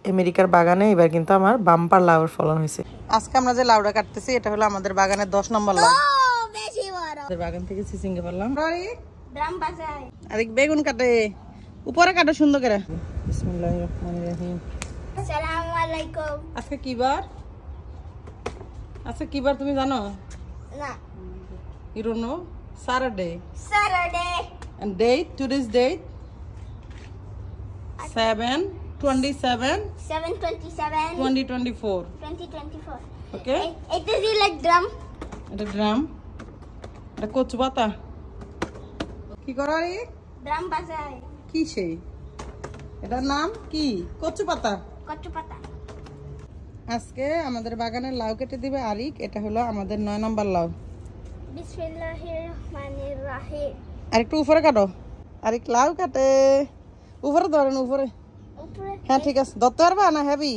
আমেরিকার বাগানে এবার কিন্তু আমার বাম্পার লাউর ফলন হয়েছে। আজকে আমরা যে লাউটা কাটতেছি এটা হলো আমাদের বাগানের 10 নম্বর লাউ। বেশি বড়। আমাদের বাগান থেকে চিচিঙ্গা পারলাম। ড্রাম বাজাই। আরে বেগুন কাটে। উপরে কাটো সুন্দর করে। বিসমিল্লাহির রহমানির রহিম। আসসালামু আলাইকুম। আজকে কি বার? আজকে কি বার তুমি জানো? না। You don't know? Saturday. Saturday. And date? Today's date? 7/27. 7/27. 2024. 2024. Okay. It is like drum. It's a drum. এটা কচু পাতা। কি করো রে? ড্রাম বাজায়। কি সেই? এটার নাম কি? কচু পাতা। কচু পাতা। আজকে আমাদের বাগানের লাউ কেটে দিবে আরিক। এটা হলো আমাদের 9 নম্বর লাউ। বিসমিল্লাহির রহমানির রহিম। আরেকটু উপরে কাটো। আরিক লাউ কাটে। উপরে ধরেন উপরে। উপরে। হ্যাঁ ঠিক আছে। ধরতে পারবা না হেভি?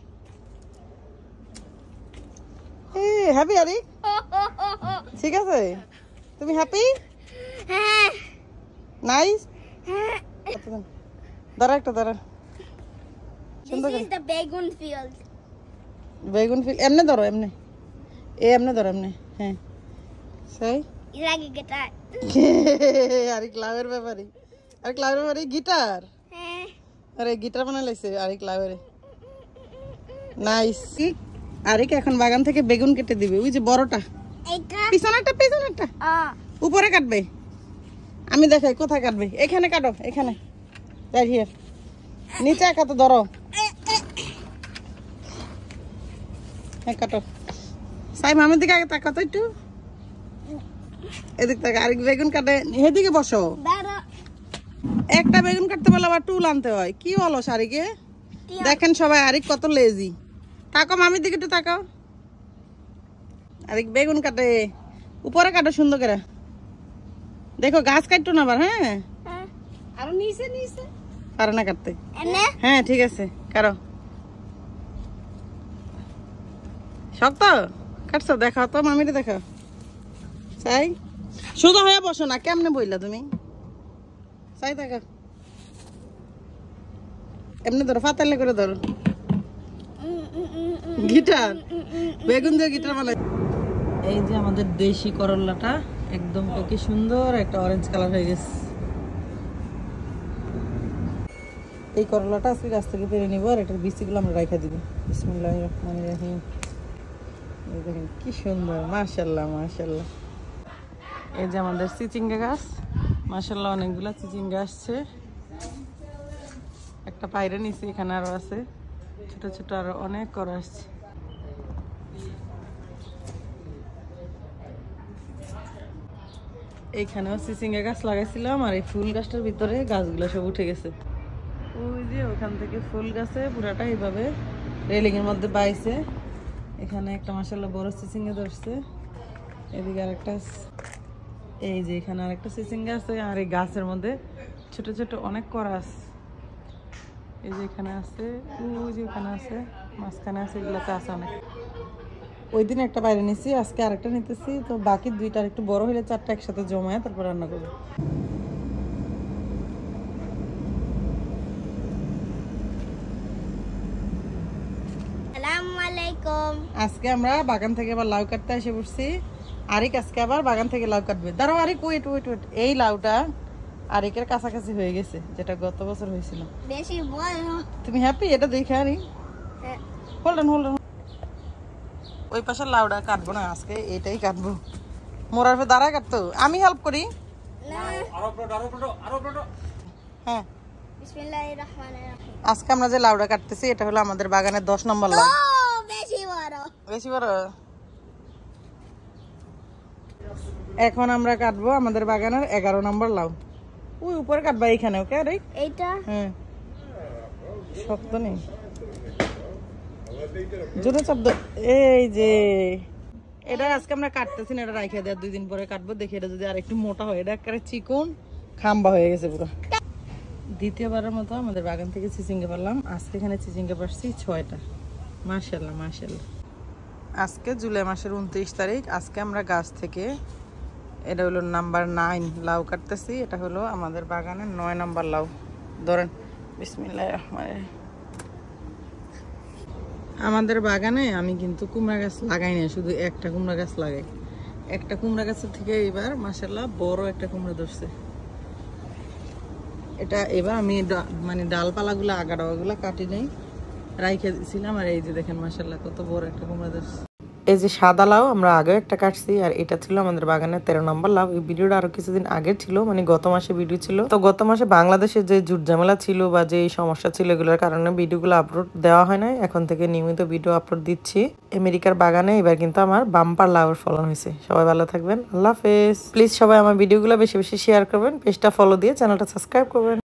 হ্যাপি আরিক? ঠিক আছে। তুমি হ্যাপি? হ্যাঁ। নাইস? হ্যাঁ। দাঁড়া একটা দাঁড়া। সুন্দর করে। This is the বেগুন field. বেগুন ফিল্ড এমনে ধরো এমনে। এমনে ধরো এমনে। হ্যাঁ। সেই লাগে গিটার। আরে ক্লাবের ব্যাপারে। আরে ক্লাবের ব্যাপারে গিটার। হ্যাঁ। আরে গিটার বানাইছে আরে ক্লাবের। নাইস। আরে এখন বাগান থেকে বেগুন কেটে দিবে। ওই যে বড়টা। এইটা। পিছনেরটা। উপরে কাটবে। আমি দেখাই কোথায় কাটবে। এখানে কাটো এখানে। Right here. নিচে কাটো ধরো। হ্যাঁ কাটো। সাই মামার দিকে আগে তাকাও তো একটু। এদিক থেকে আরেক বেগুন কাটে। এদিকে বসো। একটা বেগুন কাটতে বলে আবার টুল আনতে হয়। কি বলো সারিকে? দেখেন সবাই আরেক কত লেজি। তাকাও মামির দিকে একটু তাকাও। আরেক বেগুন কাটে। উপরে কাটো সুন্দর করে। দেখো গাছ কাটতো না আবার। হ্যাঁ আর নিচে পারে না কাটতে। হ্যাঁ ঠিক আছে কাটো। শক্ত কাটছো দেখাও তো মামিরে দেখাও। চাই সোজা হয়ে বসো না। কেমনে বইলা তুমি? চাই দেখা এমনি ধরো ফাতালে করে ধরো। গিটার বেগুন দিয়ে গিটার বানাই। এই যে আমাদের দেশি করলাটা একদম কি সুন্দর একটা অরেঞ্জ কালার হয়ে গেছে। এই করলাটা আজকে গাছ থেকে পেরে নিব আর এটার বীজগুলো আমরা রাখা দিব। বিসমিল্লাহির রহমানির রহিম। এই দেখেন কি সুন্দর। মাশাআল্লাহ মাশাআল্লাহ। এই যে আমাদের চিচিঙ্গা গাছ। মাশাআল্লাহ অনেকগুলো চিচিঙ্গা আসছে। একটা পায়রা নিচে এখানে আরো আছে। ছোট ছোট আরো অনেক করা আসছে। এইখানেও চিচিঙ্গা গাছ লাগাইছিলাম আর এই ফুল গাছটার ভিতরে গাছগুলো সব উঠে গেছে। ওই যে ওখান থেকে ফুল গাছে পুরাটা এইভাবে রেলিং এর মধ্যে বাইছে। এখানে একটা মাশাআল্লাহ বড় চিচিঙ্গা ধরছে। এদিকে আরেকটা। এই যে এখানে আরেকটা চিচিঙ্গা আছে আর এই গাছের মধ্যে ছোট ছোট অনেক করা আছে। এই যে এখানে আছে ওই যে ওখানে আছে মাঝখানে আছে এগুলাতে আছে অনেক। ওই দিন একটা বাইরে নিছি আজকে আরেকটা নিতেছি। তো বাকি দুইটা একটু বড় হলে চারটা একসাথে জমায় তারপর রান্না করবো। আজকে আমরা বাগান থেকে আবার লাউ কাটতে এসে পড়ছি। আরিক আজকে আবার বাগান থেকে লাউ কাটবে। দাঁড়াও আরিক ওয়েট। এই লাউটা আরিকের কাছাকাছি হয়ে গেছে যেটা গত বছর হয়েছিল। বেশি বড়। তুমি হ্যাপি এটা দেখে? Arik hold on. ওই পাশের লাউটা কাটবো না আজকে এটাই কাটবো। মোরার পর দাঁড়ায় কাটতো। আমি হেল্প করি। হ্যাঁ বিসমিল্লাহির রহমানির রহিম। আজকে আমরা যে লাউটা কাটতেছি এটা হলো আমাদের বাগানের 10 নম্বর লাউ। বেশি বড়। এখন আমরা কাটবো আমাদের বাগানের 11 নম্বর লাউ। ওই উপরে কাটবা এইখানে। ওকে আরে এইটা। হ্যাঁ শক্ত নেই জোরে শব্দ। এই যে এটা আজকে আমরা কাটতেছি না। এটা রাইখে দেওয়ার 2 দিন পরে কাটবো। দেখি এটা যদি আর একটু মোটা হয়। এটা একেবারে চিকন খাম্বা হয়ে গেছে পুরো। দ্বিতীয়বারের মতো আমাদের বাগান থেকে চিচিঙ্গা পারলাম। আজকে এখানে চিচিঙ্গা পারছি 6টা। মাশাআল্লাহ মাশাআল্লাহ। আজকে জুলাই মাসের 29 তারিখ। আজকে আমরা গাছ থেকে এটা হলো নাম্বার 9 লাউ কাটতেছি। এটা হলো আমাদের বাগানের 9 নম্বর লাউ। ধরেন বিসমিল্লাহির রহমানির রহিম। আমাদের বাগানে আমি কিন্তু কুমড়া গাছ লাগাই না, শুধু একটা কুমড়া গাছ লাগাই। একটা কুমড়া গাছের থেকে এবার মাশাআল্লাহ বড় একটা কুমড়া ধরছে। এটা এবার আমি মানে ডালপালাগুলো আগাডাগুলো কাটি নেই, রাইখে দিয়েছিলাম। আর এই যে দেখেন মাশাআল্লাহ কত বড় একটা কুমড়া ধরছে। এই যে সাদা লাউ আমরা আগে একটা কাটছি, আর এটা ছিল আমাদের বাগানের 13 নম্বর লাউ। এই ভিডিওটা আরো কিছুদিন আগে ছিল, মানে গত মাসে ভিডিও ছিল। তো গত মাসে বাংলাদেশে যে জুট ঝামেলা ছিল বা যে সমস্যা ছিল এগুলোর কারণে ভিডিওগুলো আপলোড দেওয়া হয় না। এখন থেকে নিয়মিত ভিডিও আপলোড দিচ্ছি। আমেরিকার বাগানে এবার কিন্তু আমার বাম্পার লাউয়ের ফলন হয়েছে। সবাই ভালো থাকবেন, আল্লাহ হাফেজ। প্লিজ সবাই আমার ভিডিওগুলো বেশি বেশি শেয়ার করবেন, পেজটা ফলো দিয়ে চ্যানেলটা সাবস্ক্রাইব করবেন।